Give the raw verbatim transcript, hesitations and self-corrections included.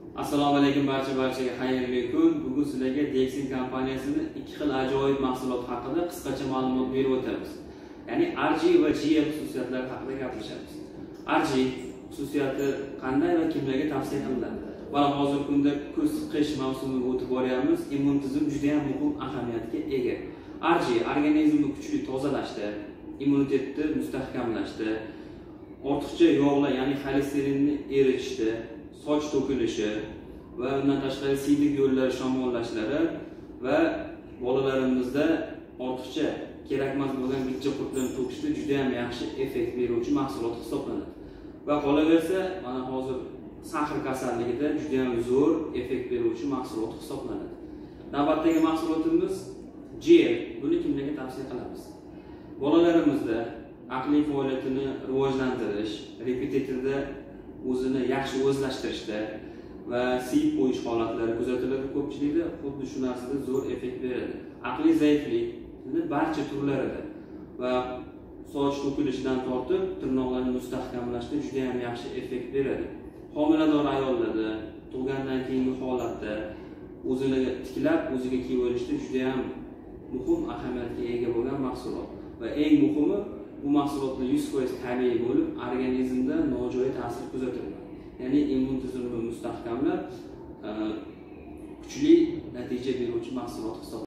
Assalomu alaykum barcha barchaga xayrli kun. Bugun sizlarga Dexin kompaniyasining ikki xil ajoyib mahsulot haqida qisqacha ma'lumot berib o'tamiz. Ya'ni R G va G L xususiyatlari haqida gaplashamiz. R G xususiyati qanday va kimlarga tavsiya qilinadi? Va hozirgi kunda kuz qish mavsumiga o'tib boryapmiz. Immun tizim juda ham muhim ahamiyatga ega. R G organizmni kuchli tozalashda, immunitetni mustahkamlashda, ortiqcha yog'lar, ya'ni xolesterinni eritishda, soch to'kilishi va undan tashqari siydik yo'llari shamollashlari va bolalarimizda ortiqcha kerakmas bo'lgan gijja qurtlarni to'kishda juda ham yaxshi effekt beruvchi mahsulot hisoblanadi. Va qolaversa, mana hozir sahr kasalligida juda ham zo'r effekt beruvchi mahsulot hisoblanadi. Navbatdagi mahsulotimiz gel. Buni kimlarga tavsiya qilamiz? Bolalarimizda aqliy faoliyatini rivojlantirish, repetitorda o'zini yaxshi o'zlashtirishda va siyib qo'yish holatlari kuzatiladi. Ko'pchilikda xuddi shu narsada zo'r effekt beradi. Aqliy zaiflikning barcha turlarida va soch to'kilishidan tortib tirnoqlarni mustahkamlashda juda ham yaxshi effekt beradi. Homilador ayollarda, tug'gandan keyingi holatda o'zini tiklab, o'ziga kiyib olishda juda ham muhim ahamiyatga ega bo'lgan mahsulot. Va eng muhimi, bu mahsulotlar yuz foiz tabiiy bo'lib, organizmda nojo'ya ta'sir kuzatilmaydi. Ya'ni immun tizimini mustahkamlab, kuchli natija beruvchi mahsulot hisoblanadi.